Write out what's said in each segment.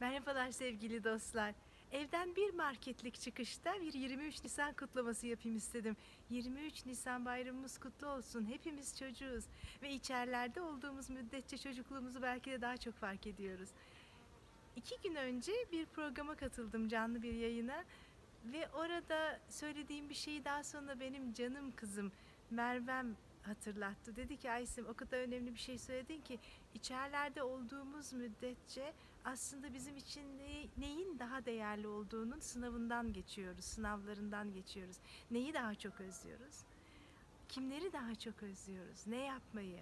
Merhabalar sevgili dostlar. Evden bir marketlik çıkışta bir 23 Nisan kutlaması yapayım istedim. 23 Nisan bayramımız kutlu olsun. Hepimiz çocuğuz ve içerilerde olduğumuz müddetçe çocukluğumuzu belki de daha çok fark ediyoruz. 2 gün önce bir programa katıldım, canlı bir yayına ve orada söylediğim bir şeyi daha sonra benim canım kızım Mervem hatırlattı. Dedi ki Aysim, o kadar önemli bir şey söyledin ki içerilerde olduğumuz müddetçe aslında bizim için neyin daha değerli olduğunun sınavından geçiyoruz, sınavlarından geçiyoruz. Neyi daha çok özlüyoruz? Kimleri daha çok özlüyoruz? Ne yapmayı?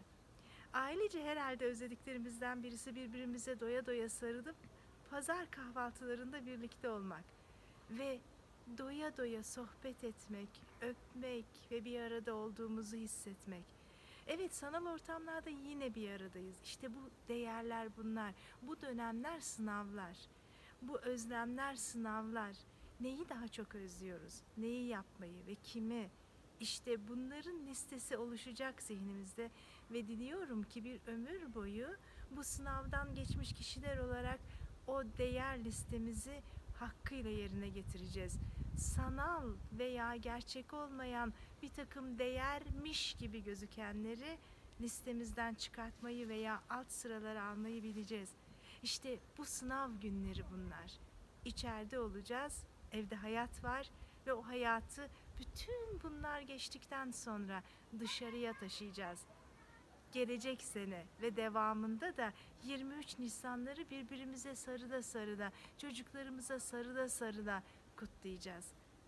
Ailece herhalde özlediklerimizden birisi birbirimize doya doya sarılıp pazar kahvaltılarında birlikte olmak ve doya doya sohbet etmek, öpmek ve bir arada olduğumuzu hissetmek. Evet, sanal ortamlarda yine bir aradayız. İşte bu değerler bunlar. Bu dönemler sınavlar. Bu özlemler sınavlar. Neyi daha çok özlüyoruz? Neyi yapmayı ve kimi? İşte bunların listesi oluşacak zihnimizde ve diliyorum ki bir ömür boyu bu sınavdan geçmiş kişiler olarak o değer listemizi hakkıyla yerine getireceğiz. Sanal veya gerçek olmayan bir takım değermiş gibi gözükenleri listemizden çıkartmayı veya alt sıralara almayı bileceğiz. İşte bu sınav günleri bunlar. İçeride olacağız, evde hayat var ve o hayatı bütün bunlar geçtikten sonra dışarıya taşıyacağız. Gelecek sene ve devamında da 23 Nisanları birbirimize sarıla sarıla, çocuklarımıza sarıla sarıla kutlayacağız.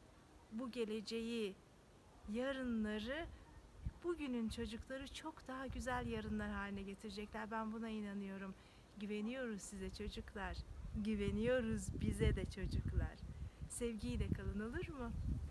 Bu geleceği, yarınları bugünün çocukları çok daha güzel yarınlar haline getirecekler. Ben buna inanıyorum. Güveniyoruz size çocuklar. Güveniyoruz bize de çocuklar. Sevgiyle kalın, olur mu?